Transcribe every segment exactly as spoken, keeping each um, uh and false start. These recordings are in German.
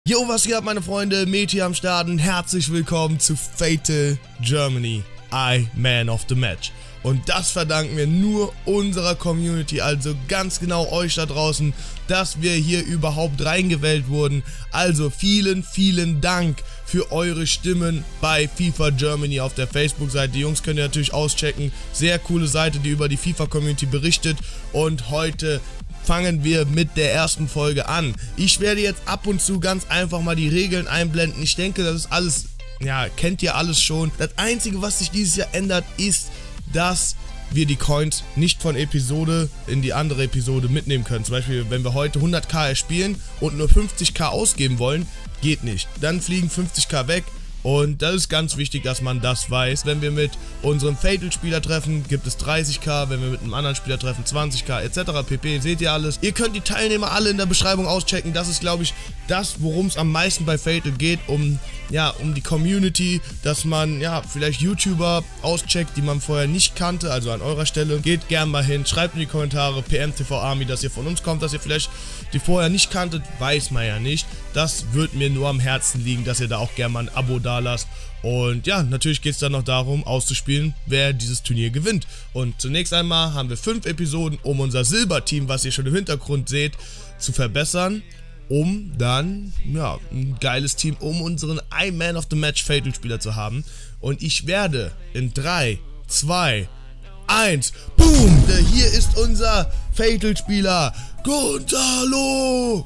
Jo, was geht ab, meine Freunde? Meti am Start und herzlich willkommen zu Fatal Germany, I Man of the Match. Und das verdanken wir nur unserer Community, also ganz genau euch da draußen, dass wir hier überhaupt reingewählt wurden. Also vielen, vielen Dank für eure Stimmen bei FIFA Germany auf der Facebook-Seite. Die Jungs könnt ihr natürlich auschecken. Sehr coole Seite, die über die FIFA-Community berichtet. Und heute fangen wir mit der ersten Folge an. Ich werde jetzt ab und zu ganz einfach mal die Regeln einblenden. Ich denke, das ist alles, ja, kennt ihr alles schon. Das Einzige, was sich dieses Jahr ändert, ist, dass wir die Coins nicht von Episode in die andere Episode mitnehmen können. Zum Beispiel, wenn wir heute hunderttausend erspielen und nur fünfzigtausend ausgeben wollen, geht nicht. Dann fliegen fünfzigtausend weg. Und das ist ganz wichtig, dass man das weiß. Wenn wir mit unserem Fatal-Spieler treffen, gibt es dreißigtausend. Wenn wir mit einem anderen Spieler treffen, zwanzigtausend et cetera pp. Seht ihr alles. Ihr könnt die Teilnehmer alle in der Beschreibung auschecken. Das ist, glaube ich, das, worum es am meisten bei Fatal geht. Um, ja, um die Community, dass man, ja, vielleicht YouTuber auscheckt, die man vorher nicht kannte. Also an eurer Stelle. Geht gern mal hin. Schreibt in die Kommentare, P M T V Army, dass ihr von uns kommt, dass ihr vielleicht die vorher nicht kanntet. Weiß man ja nicht. Das wird mir nur am Herzen liegen, dass ihr da auch gerne mal ein Abo da lasst. Und ja, natürlich geht es dann noch darum, auszuspielen, wer dieses Turnier gewinnt. Und zunächst einmal haben wir fünf Episoden, um unser Silberteam, was ihr schon im Hintergrund seht, zu verbessern, um dann, ja, ein geiles Team, um unseren I Man of the Match Fatal Spieler zu haben. Und ich werde in drei, zwei, eins, boom, hier ist unser Fatal Spieler, Gonzalo!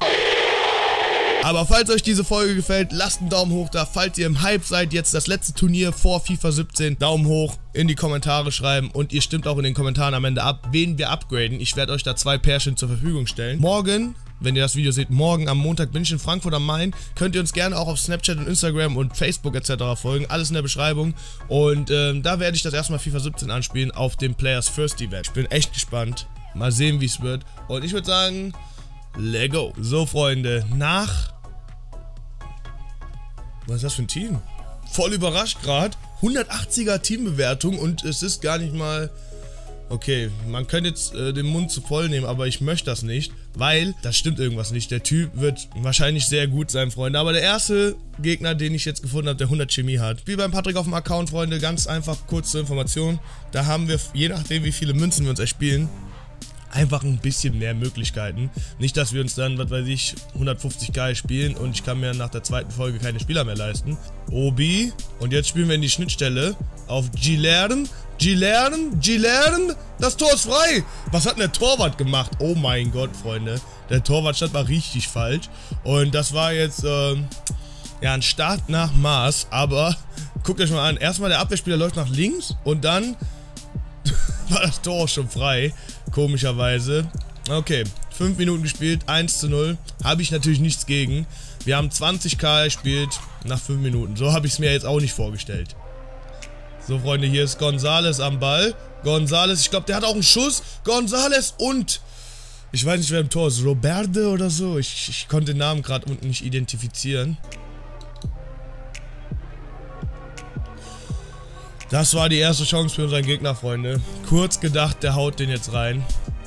Aber falls euch diese Folge gefällt, lasst einen Daumen hoch da. Falls ihr im Hype seid, jetzt das letzte Turnier vor FIFA siebzehn, Daumen hoch in die Kommentare schreiben. Und ihr stimmt auch in den Kommentaren am Ende ab, wen wir upgraden. Ich werde euch da zwei Pärchen zur Verfügung stellen. Morgen, wenn ihr das Video seht, morgen am Montag bin ich in Frankfurt am Main. Könnt ihr uns gerne auch auf Snapchat und Instagram und Facebook et cetera folgen. Alles in der Beschreibung. Und ähm, da werde ich das erstmal FIFA siebzehn anspielen auf dem Players First Event. Ich bin echt gespannt. Mal sehen, wie es wird. Und ich würde sagen, let's go. So, Freunde, nach... Was ist das für ein Team? Voll überrascht gerade. hundertachtziger Teambewertung und es ist gar nicht mal... Okay, man könnte jetzt äh, den Mund zu voll nehmen, aber ich möchte das nicht, weil das stimmt irgendwas nicht. Der Typ wird wahrscheinlich sehr gut sein, Freunde. Aber der erste Gegner, den ich jetzt gefunden habe, der hundert Chemie hat. Wie beim Patrick auf dem Account, Freunde, ganz einfach kurze Information. Da haben wir, je nachdem wie viele Münzen wir uns erspielen, einfach ein bisschen mehr Möglichkeiten. Nicht, dass wir uns dann, was weiß ich, hundertfünfzigtausend spielen und ich kann mir nach der zweiten Folge keine Spieler mehr leisten. Obi. Und jetzt spielen wir in die Schnittstelle auf Gilern. Gilern, Gilern. Das Tor ist frei. Was hat denn der Torwart gemacht? Oh mein Gott, Freunde. Der Torwart stand mal richtig falsch. Und das war jetzt, ähm, ja, ein Start nach Maß. Aber guckt euch mal an. Erstmal der Abwehrspieler läuft nach links und dann war das Tor auch schon frei. Komischerweise. Okay, fünf Minuten gespielt, eins zu null. Habe ich natürlich nichts gegen. Wir haben zwanzigtausend gespielt nach fünf Minuten. So habe ich es mir jetzt auch nicht vorgestellt. So, Freunde, hier ist Gonzales am Ball. Gonzales, ich glaube, der hat auch einen Schuss. Gonzales und... Ich weiß nicht, wer im Tor ist. Roberde oder so. Ich, ich konnte den Namen gerade unten nicht identifizieren. Das war die erste Chance für unseren Gegner, Freunde. Kurz gedacht, der haut den jetzt rein.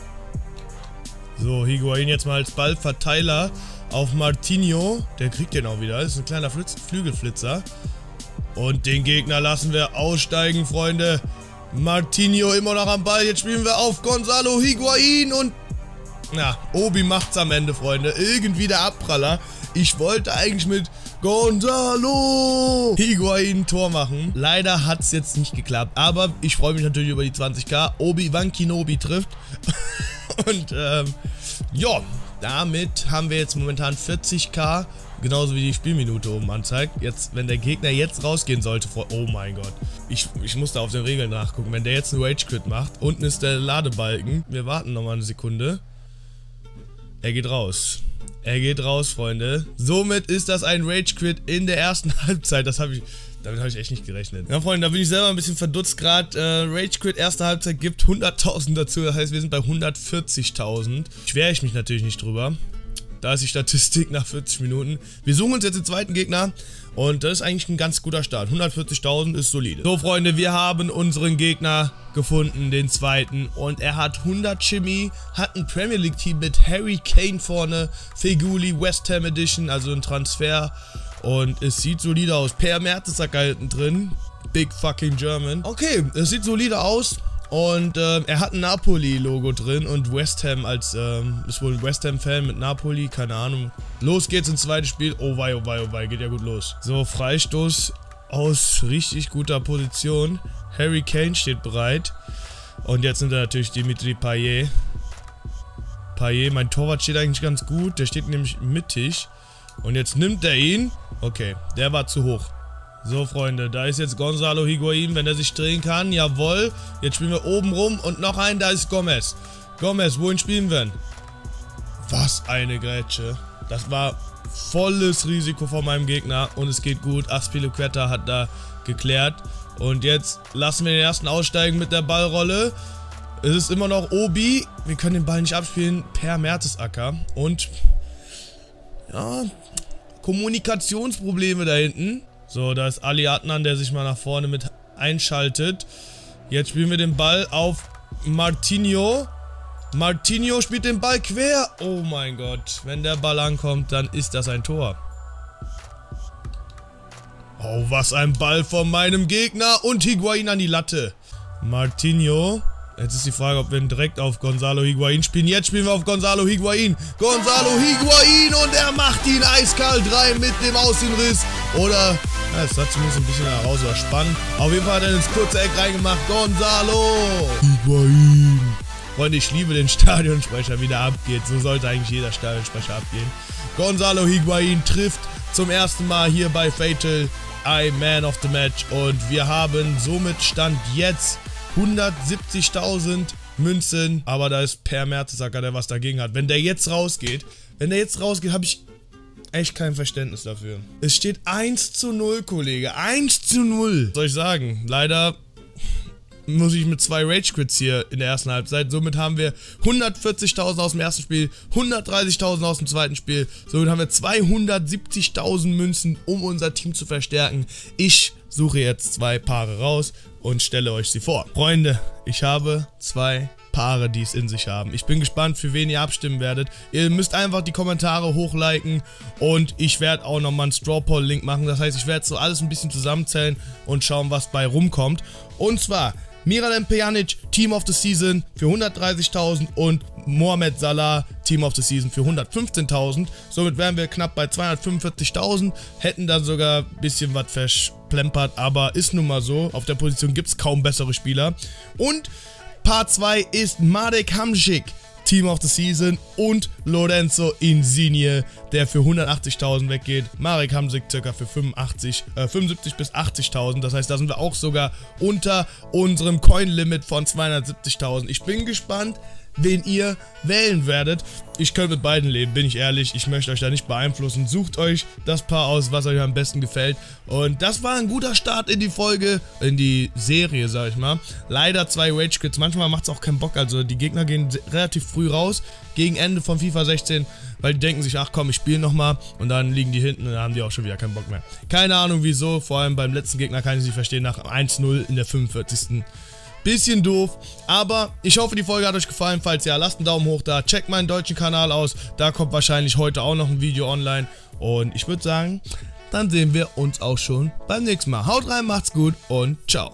So, Higuain jetzt mal als Ballverteiler auf Martinho. Der kriegt den auch wieder. Das ist ein kleiner Flitz Flügelflitzer. Und den Gegner lassen wir aussteigen, Freunde. Martinho immer noch am Ball. Jetzt spielen wir auf Gonzalo Higuain und... Ja, Obi macht's am Ende, Freunde. Irgendwie der Abpraller. Ich wollte eigentlich mit Gonzalo Higuain ein Tor machen. Leider hat es jetzt nicht geklappt. Aber ich freue mich natürlich über die zwanzigtausend. Obi-Wan Kenobi trifft. Und ähm, ja, damit haben wir jetzt momentan vierzigtausend. Genauso wie die Spielminute oben anzeigt. Jetzt, wenn der Gegner jetzt rausgehen sollte, vor... Oh mein Gott. Ich, ich muss da auf den Regeln nachgucken. Wenn der jetzt einen Rage-Quit macht, unten ist der Ladebalken. Wir warten nochmal eine Sekunde. Er geht raus. Er geht raus, Freunde. Somit ist das ein Rage-Quit in der ersten Halbzeit. Das habe ich... Damit habe ich echt nicht gerechnet. Ja, Freunde, da bin ich selber ein bisschen verdutzt gerade. Äh, Rage-Quit erste Halbzeit gibt hunderttausend dazu. Das heißt, wir sind bei hundertvierzigtausend. Schwere ich mich natürlich nicht drüber. Da ist die Statistik nach vierzig Minuten. Wir suchen uns jetzt den zweiten Gegner. Und das ist eigentlich ein ganz guter Start. hundertvierzigtausend ist solide. So, Freunde, wir haben unseren Gegner gefunden, den zweiten. Und er hat hundert Chemie, hat ein Premier League Team mit Harry Kane vorne, Feghouli, West Ham Edition, also ein Transfer. Und es sieht solide aus. Per Mertesacker hinten drin. Big fucking German. Okay, es sieht solide aus. Und ähm, er hat ein Napoli-Logo drin und West Ham als, ähm, ist wohl ein West Ham-Fan mit Napoli, keine Ahnung. Los geht's ins zweite Spiel. Oh wei, oh wei, oh wei, geht ja gut los. So, Freistoß aus richtig guter Position. Harry Kane steht bereit. Und jetzt sind da natürlich Dimitri Payet. Payet, mein Torwart steht eigentlich ganz gut. Der steht nämlich mittig. Und jetzt nimmt er ihn. Okay, der war zu hoch. So, Freunde, da ist jetzt Gonzalo Higuain, wenn er sich drehen kann. Jawohl. Jetzt spielen wir oben rum und noch einen, da ist Gomez. Gomez, wohin spielen wir denn? Was eine Grätsche. Das war volles Risiko von meinem Gegner und es geht gut. Azpilicueta hat da geklärt. Und jetzt lassen wir den ersten aussteigen mit der Ballrolle. Es ist immer noch Obi. Wir können den Ball nicht abspielen per Mertesacker. Und ja, Kommunikationsprobleme da hinten. So, da ist Ali Adnan, der sich mal nach vorne mit einschaltet. Jetzt spielen wir den Ball auf Martinho. Martinho spielt den Ball quer. Oh mein Gott. Wenn der Ball ankommt, dann ist das ein Tor. Oh, was ein Ball von meinem Gegner. Und Higuain an die Latte. Martinho. Jetzt ist die Frage, ob wir direkt auf Gonzalo Higuain spielen. Jetzt spielen wir auf Gonzalo Higuain. Gonzalo Higuain und er macht ihn eiskalt rein mit dem Außenriss. Oder, ja, es sah zumindest ein bisschen heraus, war spannend. Auf jeden Fall hat er ins kurze Eck reingemacht. Gonzalo Higuain. Freunde, ich liebe den Stadionsprecher, wie der abgeht. So sollte eigentlich jeder Stadionsprecher abgehen. Gonzalo Higuain trifft zum ersten Mal hier bei Fatal. I Man of the Match. Und wir haben somit Stand jetzt hundertsiebzigtausend Münzen, aber da ist Per Mertesacker, der was dagegen hat. Wenn der jetzt rausgeht, wenn der jetzt rausgeht, habe ich echt kein Verständnis dafür. Es steht eins zu null, Kollege. eins zu null. Was soll ich sagen? Leider muss ich mit zwei Rage-Quits hier in der ersten Halbzeit. Somit haben wir hundertvierzigtausend aus dem ersten Spiel, hundertdreißigtausend aus dem zweiten Spiel. Somit haben wir zweihundertsiebzigtausend Münzen, um unser Team zu verstärken. Ich suche jetzt zwei Paare raus und stelle euch sie vor. Freunde, ich habe zwei Paare, die es in sich haben. Ich bin gespannt, für wen ihr abstimmen werdet. Ihr müsst einfach die Kommentare hochliken und ich werde auch nochmal einen Straw Poll Link machen. Das heißt, ich werde so alles ein bisschen zusammenzählen und schauen, was bei rumkommt. Und zwar Miralem Pjanic, Team of the Season für hundertdreißigtausend und Mohamed Salah, Team of the Season für hundertfünfzehntausend. Somit wären wir knapp bei zweihundertfünfundvierzigtausend, hätten dann sogar ein bisschen was verplempert, aber ist nun mal so. Auf der Position gibt es kaum bessere Spieler. Und Part zwei ist Marek Hamšík, Team of the Season, und Lorenzo Insigne, der für hundertachtzigtausend weggeht. Marek Hamšík circa für fünfundachtzig, äh, fünfundsiebzig bis achtzigtausend. Das heißt, da sind wir auch sogar unter unserem Coin-Limit von zweihundertsiebzigtausend. Ich bin gespannt, wen ihr wählen werdet. Ich könnte mit beiden leben, bin ich ehrlich. Ich möchte euch da nicht beeinflussen. Sucht euch das Paar aus, was euch am besten gefällt. Und das war ein guter Start in die Folge, in die Serie, sag ich mal. Leider zwei Rage-Quits. Manchmal macht es auch keinen Bock. Also die Gegner gehen relativ früh raus, gegen Ende von FIFA sechzehn, weil die denken sich, ach komm, ich spiele nochmal. Und dann liegen die hinten und dann haben die auch schon wieder keinen Bock mehr. Keine Ahnung wieso. Vor allem beim letzten Gegner kann ich nicht verstehen, nach eins null in der fünfundvierzigsten Bisschen doof, aber ich hoffe, die Folge hat euch gefallen. Falls ja, lasst einen Daumen hoch da, checkt meinen deutschen Kanal aus, da kommt wahrscheinlich heute auch noch ein Video online und ich würde sagen, dann sehen wir uns auch schon beim nächsten Mal. Haut rein, macht's gut und ciao.